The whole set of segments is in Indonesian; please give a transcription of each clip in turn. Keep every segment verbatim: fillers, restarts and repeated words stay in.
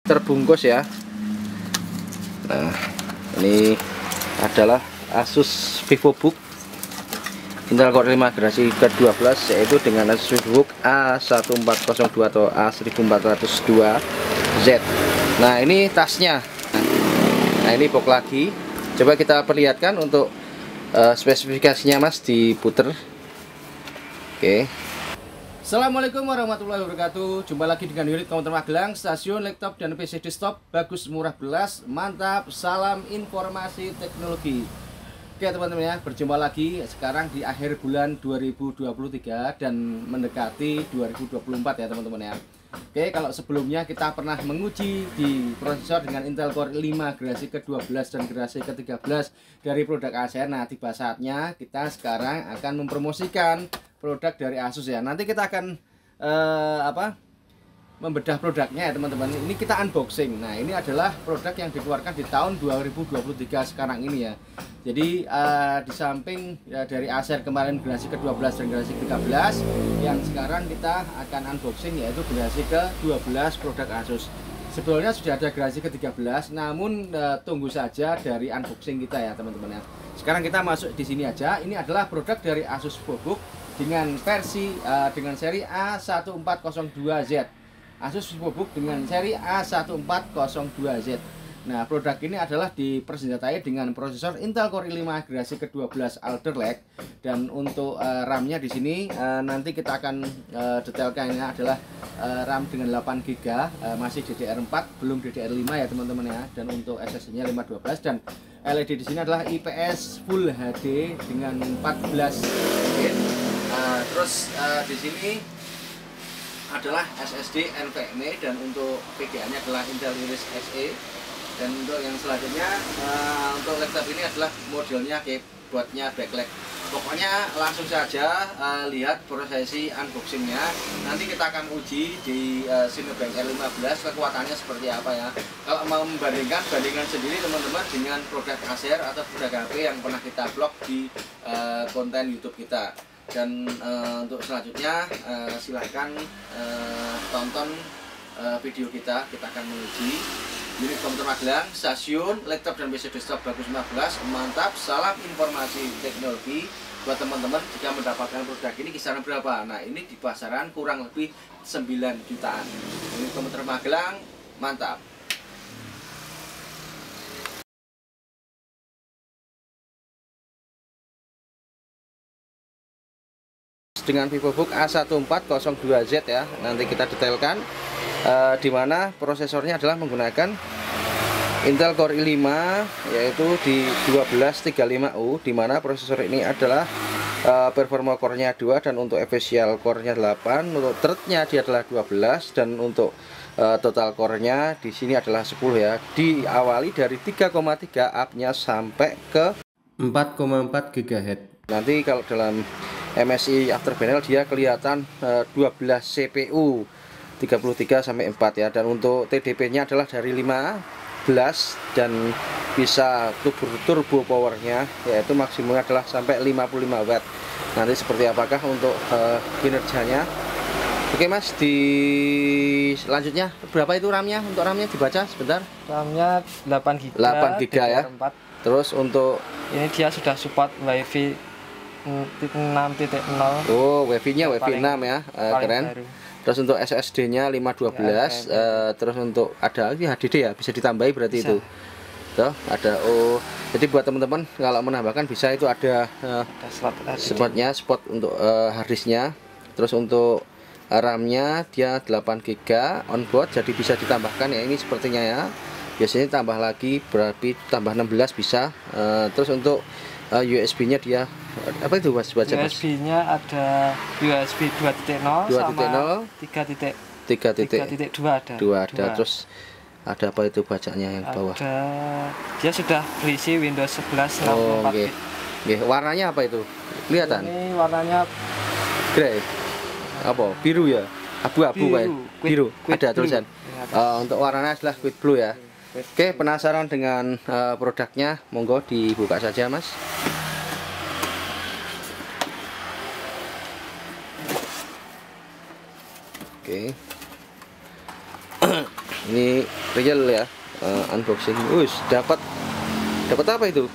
terbungkus ya. Nah, ini adalah Asus VivoBook Intel Core lima generasi ke dua belas, yaitu dengan Asus VivoBook A seribu empat ratus dua atau A seribu empat ratus dua Z. Nah, ini tasnya. Nah, ini box lagi. Coba kita perlihatkan untuk uh, spesifikasinya, Mas, diputer. Oke. Assalamualaikum warahmatullahi wabarakatuh. Jumpa lagi dengan unit komputer Magelang, stasiun laptop dan P C desktop bagus, murah, belas, mantap. Salam informasi teknologi. Oke teman-teman ya, berjumpa lagi sekarang di akhir bulan dua ribu dua puluh tiga dan mendekati dua ribu dua puluh empat ya teman-teman ya. Oke, kalau sebelumnya kita pernah menguji di prosesor dengan Intel Core lima generasi ke dua belas dan generasi ke tiga belas dari produk Acer. Nah, tiba saatnya kita sekarang akan mempromosikan produk dari Asus ya. Nanti kita akan eh, apa membedah produknya ya teman-teman. Ini kita unboxing. Nah, ini adalah produk yang dikeluarkan di tahun dua ribu dua puluh tiga sekarang ini ya. Jadi uh, di samping ya, dari Acer kemarin generasi ke dua belas dan generasi ke tiga belas, yang sekarang kita akan unboxing yaitu generasi ke dua belas produk Asus. Sebelumnya sudah ada generasi ke tiga belas, namun uh, tunggu saja dari unboxing kita ya teman-teman ya. Sekarang kita masuk di sini aja. Ini adalah produk dari Asus VivoBook dengan versi uh, dengan seri A seribu empat ratus dua Z. Asus VivoBook dengan seri A seribu empat ratus dua Z. Nah, produk ini adalah dipersenjatai dengan prosesor Intel Core lima generasi ke dua belas Alder Lake, dan untuk uh, RAM-nya di sini uh, nanti kita akan uh, detailkan. Ini adalah uh, RAM dengan delapan giga, uh, masih D D R empat, belum D D R lima ya teman-teman ya. Dan untuk S S D-nya lima dua belas, dan L E D di sini adalah I P S Full H D dengan empat belas bit. Uh, terus uh, di sini adalah S S D NVMe, dan untuk V G A-nya adalah Intel Iris X E. Dan untuk yang selanjutnya uh, untuk laptop ini adalah modelnya keyboardnya backlight. Pokoknya langsung saja uh, lihat prosesi unboxingnya. Nanti kita akan uji di uh, Cinebench R lima belas kekuatannya seperti apa ya. Kalau mau membandingkan, bandingkan sendiri teman-teman dengan produk Acer atau produk H P yang pernah kita vlog di uh, konten YouTube kita. Dan uh, untuk selanjutnya uh, silahkan uh, tonton uh, video kita. Kita akan menguji unit komputer Magelang, stasiun laptop dan P C desktop bagus, lima belas, mantap. Salam informasi teknologi. Buat teman-teman, jika mendapatkan produk ini kisaran berapa? Nah, ini di pasaran kurang lebih sembilan jutaan. Unit komputer Magelang, mantap. Dengan VivoBook A seribu empat ratus dua Z ya, nanti kita detailkan uh, di mana prosesornya adalah menggunakan Intel Core i lima, yaitu di dua belas tiga puluh lima U, di mana prosesor ini adalah uh, performa core-nya dua, dan untuk official core-nya delapan, untuk thread-nya dia adalah dua belas, dan untuk uh, total core-nya di sini adalah sepuluh ya. Diawali dari tiga koma tiga up-nya sampai ke empat koma empat gigahertz. Nanti kalau dalam M S I Afterpanel dia kelihatan uh, dua belas C P U tiga puluh tiga sampai empat ya, dan untuk T D P-nya adalah dari lima belas, dan bisa turbo, turbo powernya yaitu maksimumnya adalah sampai lima puluh lima watt. Nanti seperti apakah untuk uh, kinerjanya. Oke Mas, di selanjutnya berapa itu RAM-nya? Untuk RAM-nya dibaca sebentar. RAM-nya delapan giga, delapan giga ya. empat. Terus untuk ini dia sudah support WiFi enam titik nol. Oh, WiFi-nya WiFi enam ya. Uh, keren. Baru. Terus untuk S S D-nya lima dua belas, ya, uh, terus untuk ada ini H D D ya, bisa ditambahi berarti bisa. Itu. Tuh, ada oh. Jadi buat teman-teman kalau menambahkan bisa, itu ada uh, spotnya, spot untuk uh, harddisknya. Terus untuk uh, RAM-nya dia delapan giga onboard, jadi bisa ditambahkan ya, ini sepertinya ya. Biasanya tambah lagi berarti tambah enam belas bisa. Uh, terus untuk uh, U S B-nya dia apa itu Mas, baca Mas? U S B-nya ada U S B dua titik nol sama tiga titik dua ada. dua ada. dua. Terus ada apa itu bacanya yang ada, bawah? Dia sudah berisi Windows sebelas enam puluh empat bit. Oke. Warnanya apa itu? Kelihatan? Ini warnanya grey. Apa? Biru ya? Abu-abu Pak. Biru. Ada tulisan. Uh, untuk warnanya adalah quick blue ya. Oke, penasaran dengan uh, produknya? Monggo dibuka saja Mas. Oke. ini real ya, uh, unboxing. Us dapat dapat apa itu?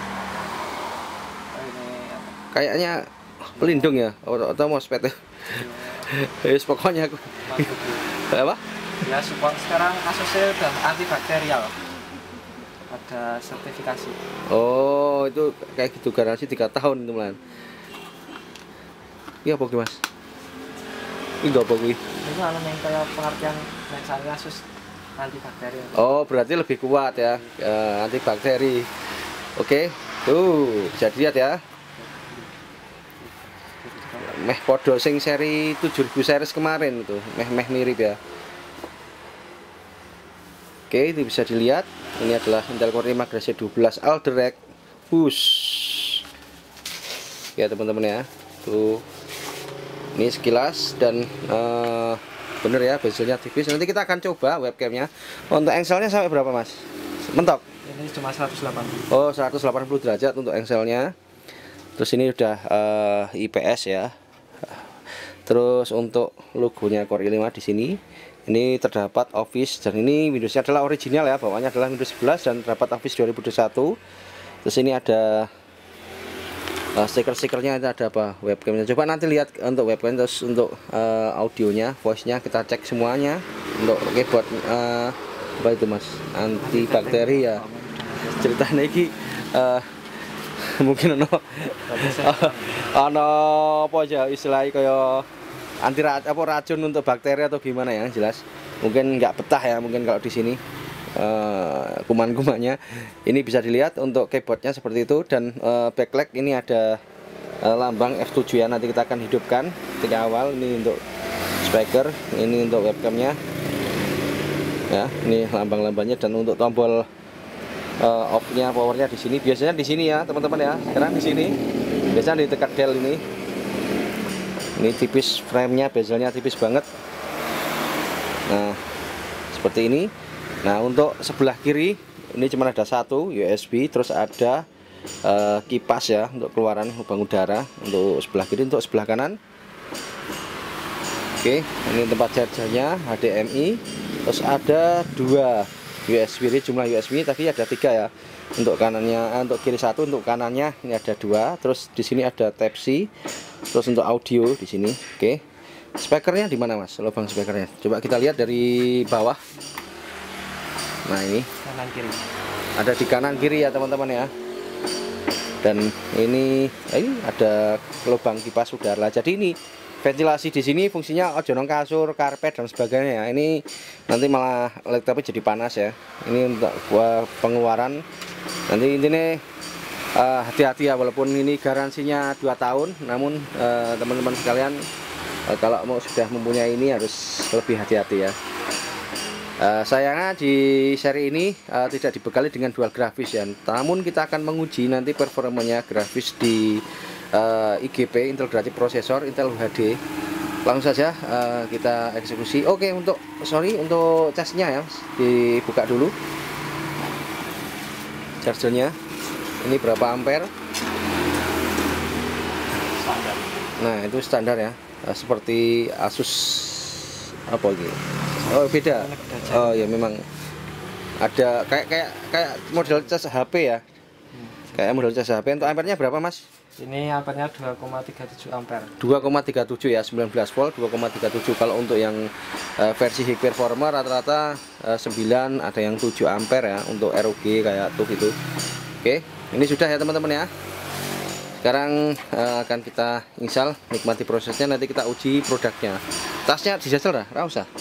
Kayaknya pelindung ya, atau mousepad ya. Yes, pokoknya aku. Apa? Ya, support sekarang Asusnya udah antibakterial. Ada sertifikasi. Oh, itu kayak gitu, garansi tiga tahun teman. Iya apa mas? Ini enggak apa gue? Itu anu yang kayak pengertian misalnya Asus antibakteri. Oh, berarti lebih kuat ya, uh, antibakteri. Oke, tuh bisa dilihat ya. Meh podo sing seri tujuh ribu series kemarin itu, meh-meh mirip ya. Oke, itu bisa dilihat. Ini adalah Intel Core lima generasi dua belas Alder Lake Push. Ya teman-teman ya. Tuh. Ini sekilas dan uh, bener ya, bezelnya tipis. Nanti kita akan coba webcamnya. Untuk engselnya sampai berapa mas? Mentok? Ini cuma seratus delapan puluh. Oh, seratus delapan puluh derajat untuk engselnya. Terus ini udah uh, I P S ya. Terus untuk logonya Core i lima di sini, ini terdapat Office dan ini Windowsnya adalah original ya, bawahnya adalah Windows sebelas dan terdapat Office dua ribu dua puluh satu. Terus ini ada uh, stiker-stikernya, ada apa webcamnya. Coba nanti lihat untuk webcam. Terus untuk uh, audionya, voice-nya kita cek semuanya. Untuk keyboard uh, apa itu mas? Antibakteri ya. Ceritanya ini uh, mungkin ono ono apa aja istilahnya kayak anti apa racun untuk bakteri atau gimana ya, jelas mungkin nggak betah ya mungkin kalau di sini uh, kuman-kumannya. Ini bisa dilihat untuk keyboardnya seperti itu dan uh, backlight ini ada uh, lambang F tujuh ya, nanti kita akan hidupkan ketika awal. Ini untuk speaker, ini untuk webcamnya ya, ini lambang-lambangnya. Dan untuk tombol uh, off-nya, powernya di sini, biasanya di sini ya teman-teman ya, sekarang di sini biasanya di dekat Dell ini. Ini tipis, framenya, bezelnya tipis banget. Nah, seperti ini. Nah, untuk sebelah kiri ini cuma ada satu U S B, terus ada uh, kipas ya untuk keluaran lubang udara untuk sebelah kiri. Untuk sebelah kanan, oke, ini tempat chargernya H D M I. Terus ada dua U S B, ini jumlah U S B tadi ada tiga ya. Untuk kanannya, untuk kiri satu, untuk kanannya ini ada dua. Terus di sini ada Type C. Terus untuk audio di sini, oke. Speakernya di mana mas? Lubang speakernya. Coba kita lihat dari bawah. Nah ini. Kanan kiri. Ada di kanan kiri ya teman-teman ya. Dan ini, ini ada lubang kipas udara. Jadi ini ventilasi di sini fungsinya ojo nong kasur, karpet dan sebagainya. Ini nanti malah laptopnya jadi panas ya. Ini untuk pengeluaran. Nanti intinya hati-hati uh, ya, walaupun ini garansinya dua tahun, namun teman-teman uh, sekalian uh, kalau mau sudah mempunyai ini harus lebih hati-hati ya. Uh, sayangnya di seri ini uh, tidak dibekali dengan dual grafis ya, namun kita akan menguji nanti performanya grafis di uh, I G P, integrated processor Intel H D. Langsung saja uh, kita eksekusi. Oke, untuk sorry untuk casnya ya, dibuka dulu chargernya. Ini berapa ampere? Standar. Nah itu standar ya, seperti Asus apa gitu. Oh beda. Oh ya memang ada kayak kayak kayak model cas H P ya. Kayak model cas H P. Untuk ampernya berapa mas? Ini ampernya dua koma tiga tujuh ampere. dua koma tiga tujuh ya, sembilan belas volt dua koma tiga tujuh. Kalau untuk yang uh, versi high performer rata-rata uh, sembilan, ada yang tujuh ampere ya untuk R O G kayak tuh gitu. Oke, ini sudah ya teman-teman ya. Sekarang uh, akan kita install, nikmati prosesnya, nanti kita uji produknya. Tasnya dijajal lah, nggak usah.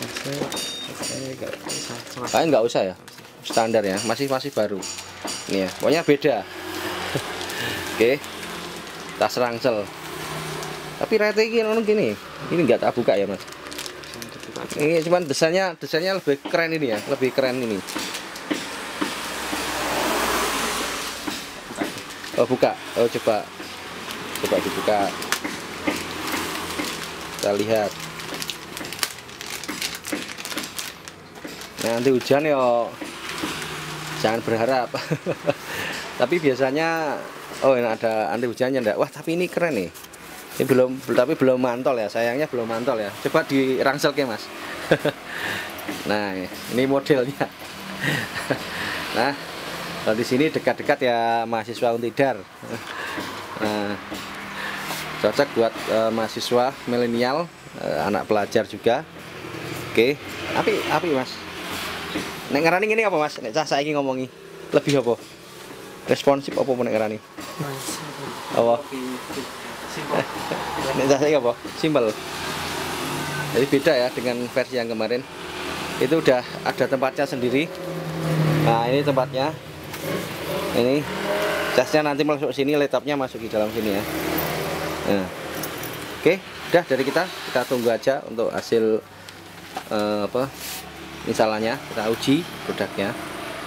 Kayaknya nggak usah ya, standar ya, masih masih baru. Ini ya, pokoknya beda. Oke, tas rangsel. Tapi rete ini orang gini, ini nggak tak buka ya mas. Ini cuman desainnya, desainnya lebih keren ini ya, lebih keren ini. Oh buka, oh coba, coba dibuka, kita lihat. Nah, nanti hujan ya, jangan berharap. Tapi biasanya, oh ini ada anti hujannya enggak? Wah tapi ini keren nih. Ini belum, tapi belum mantol ya, sayangnya belum mantol ya. Coba dirangsel ke mas. Nah, ini modelnya. Nah, kalau di sini dekat-dekat ya mahasiswa Untidar. Nah, cocok buat uh, mahasiswa milenial, uh, anak pelajar juga. Oke, api api Mas. Nek ngarani ini apa Mas? Nek cah saiki ngomongi lebih apa? Responsif apa nek ngarani? Apa? Nek cah saiki apa? Simpel. Jadi beda ya dengan versi yang kemarin. Itu udah ada tempatnya sendiri. Nah, ini tempatnya. Ini casnya nanti masuk sini, laptopnya masuk di dalam sini ya. Nah. Oke, udah dari kita. Kita tunggu aja untuk hasil uh, apa? Misalnya kita uji produknya.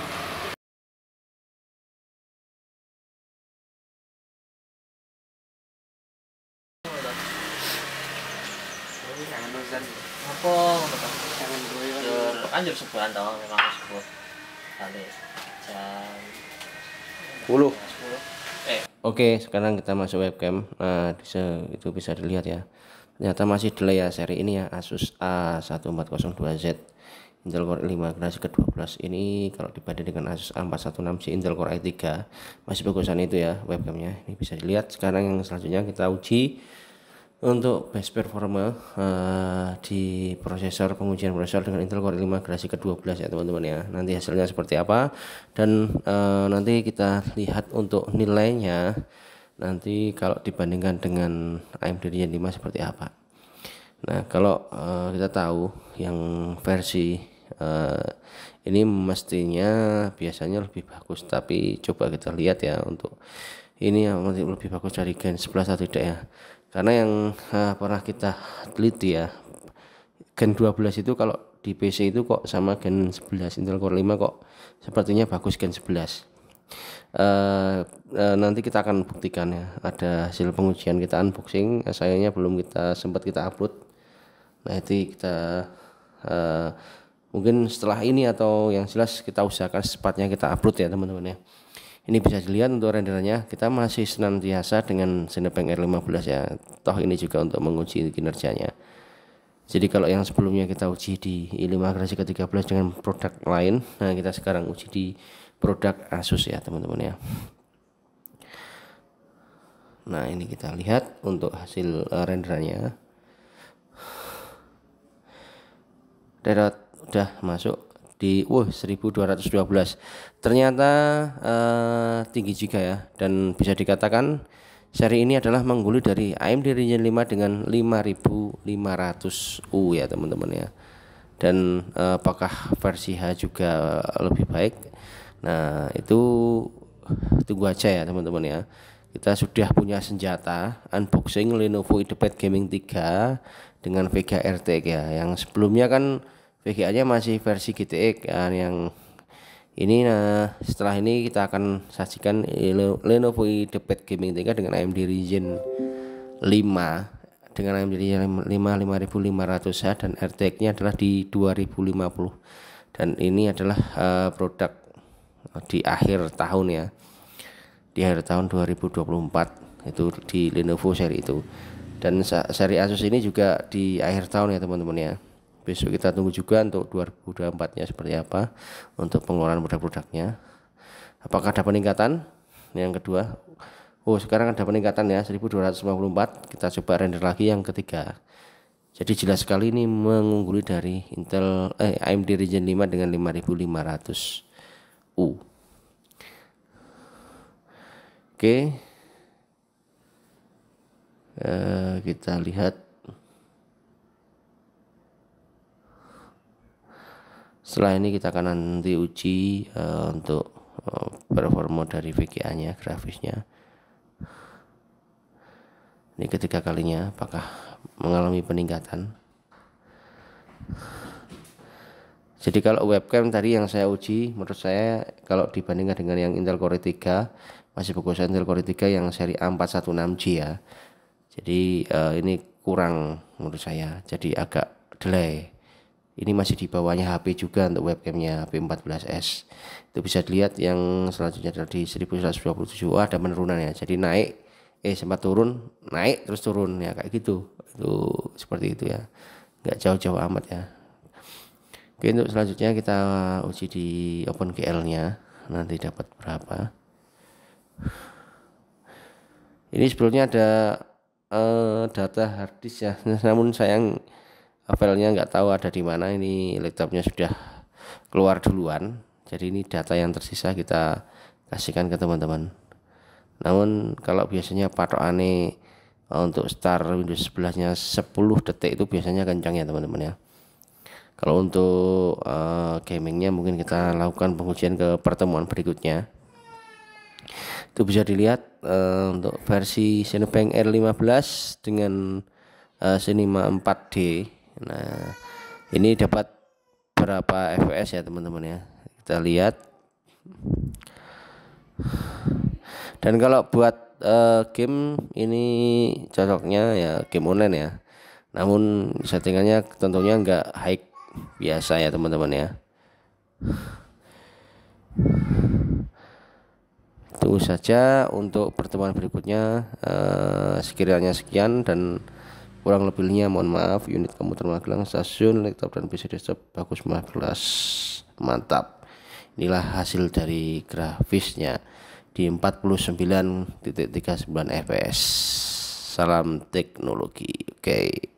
Apa jangan gue kan jam sebulan doang memang sepuluh kali jam sepuluh. Eh. Oke, sekarang kita masuk webcam. Nah, bisa, itu bisa dilihat ya. Ternyata masih delay ya seri ini ya, Asus A satu empat nol dua Z Intel Core i lima generasi ke dua belas. Ini kalau dibanding dengan Asus A empat satu enam J Intel Core i tiga masih bagusan itu ya webcamnya. Ini bisa dilihat. Sekarang yang selanjutnya kita uji untuk best performa uh, di prosesor, pengujian prosesor dengan Intel Core i lima generasi ke dua belas ya teman-teman ya. Nanti hasilnya seperti apa dan uh, nanti kita lihat untuk nilainya nanti kalau dibandingkan dengan A M D Ryzen lima seperti apa. Nah, kalau uh, kita tahu yang versi uh, ini mestinya biasanya lebih bagus, tapi coba kita lihat ya untuk ini yang lebih bagus dari Gen sebelas atau tidak ya. Karena yang uh, pernah kita teliti ya, Gen dua belas itu kalau di P C itu kok sama Gen sebelas Intel Core lima kok sepertinya bagus Gen sebelas. Uh, uh, nanti kita akan buktikan ya, ada hasil pengujian kita unboxing, sayangnya belum kita sempat kita upload. Nah, itu kita uh, mungkin setelah ini atau yang jelas kita usahakan secepatnya kita upload ya teman-teman ya. Ini bisa dilihat untuk renderannya kita masih senantiasa dengan Cinebench R lima belas ya. Toh ini juga untuk menguji kinerjanya. Jadi kalau yang sebelumnya kita uji di i lima generasi ke tiga belas dengan produk lain, nah kita sekarang uji di produk Asus ya teman-teman ya. Nah, ini kita lihat untuk hasil uh, renderannya. Darat udah masuk di wah seribu dua ratus dua belas. Ternyata uh, tinggi juga ya, dan bisa dikatakan seri ini adalah mengguli dari A M D Ryzen lima dengan lima ribu lima ratus U ya teman-teman ya. Dan uh, apakah versi H juga lebih baik? Nah, itu tunggu aja ya teman-teman ya. Kita sudah punya senjata unboxing Lenovo IdeaPad Gaming tiga dengan Vega R T X ya. Yang sebelumnya kan V G A-nya masih versi G T X kan, yang ini. Nah, setelah ini kita akan sajikan Lenovo IdeaPad Gaming tiga dengan A M D Ryzen lima dengan A M D Ryzen lima lima ribu lima ratus H dan R T X-nya adalah di dua ribu lima puluh. Dan ini adalah uh, produk di akhir tahun ya. Di akhir tahun dua ribu dua puluh empat itu di Lenovo seri itu. Dan seri Asus ini juga di akhir tahun ya teman-teman ya. Besok kita tunggu juga untuk dua ribu dua puluh empat-nya seperti apa untuk pengeluaran produk-produknya. Apakah ada peningkatan? Yang kedua, oh sekarang ada peningkatan ya, seribu dua ratus lima puluh empat. Kita coba render lagi yang ketiga. Jadi jelas sekali ini mengungguli dari Intel eh, A M D Ryzen lima dengan lima ribu lima ratus U. Oke, eh, kita lihat. Setelah ini kita akan nanti uji uh, untuk uh, performa dari V G A-nya, grafisnya. Ini ketiga kalinya, apakah mengalami peningkatan? Jadi kalau webcam tadi yang saya uji, menurut saya kalau dibandingkan dengan yang Intel Core i tiga masih bagus Intel Core i tiga yang seri A empat satu enam J ya. Jadi uh, ini kurang menurut saya, jadi agak delay. Ini masih di bawahnya H P juga untuk webcamnya H P empat belas S. Itu bisa dilihat yang selanjutnya adalah di seribu seratus dua puluh tujuh. Oh, ada penurunan ya. Jadi naik, eh sempat turun, naik terus turun ya kayak gitu. Itu seperti itu ya. Nggak jauh-jauh amat ya. Oke, untuk selanjutnya kita uji di OpenGL nya nanti dapat berapa. Ini sebelumnya ada eh, data harddisk ya, namun sayang filenya nggak tahu ada di mana. Ini laptopnya sudah keluar duluan, jadi ini data yang tersisa kita kasihkan ke teman-teman. Namun kalau biasanya patokannya untuk start Windows sebelas nya sepuluh detik itu biasanya kencang ya teman-teman ya. Kalau untuk uh, gamingnya mungkin kita lakukan pengujian ke pertemuan berikutnya. Itu bisa dilihat uh, untuk versi Cinebench R lima belas dengan uh, Cinema empat D. Nah, ini dapat berapa F P S ya teman-teman ya. Kita lihat. Dan kalau buat uh, game ini cocoknya ya game online ya. Namun settingannya tentunya enggak high biasa ya teman-teman ya. Tunggu saja untuk pertemuan berikutnya. Uh, sekiranya sekian dan kurang lebihnya mohon maaf. Unit komputer Magelang, stasiun, laptop dan P C desktop bagus kelas mantap. Inilah hasil dari grafisnya di empat puluh sembilan titik tiga sembilan F P S. Salam teknologi. Oke. Okay.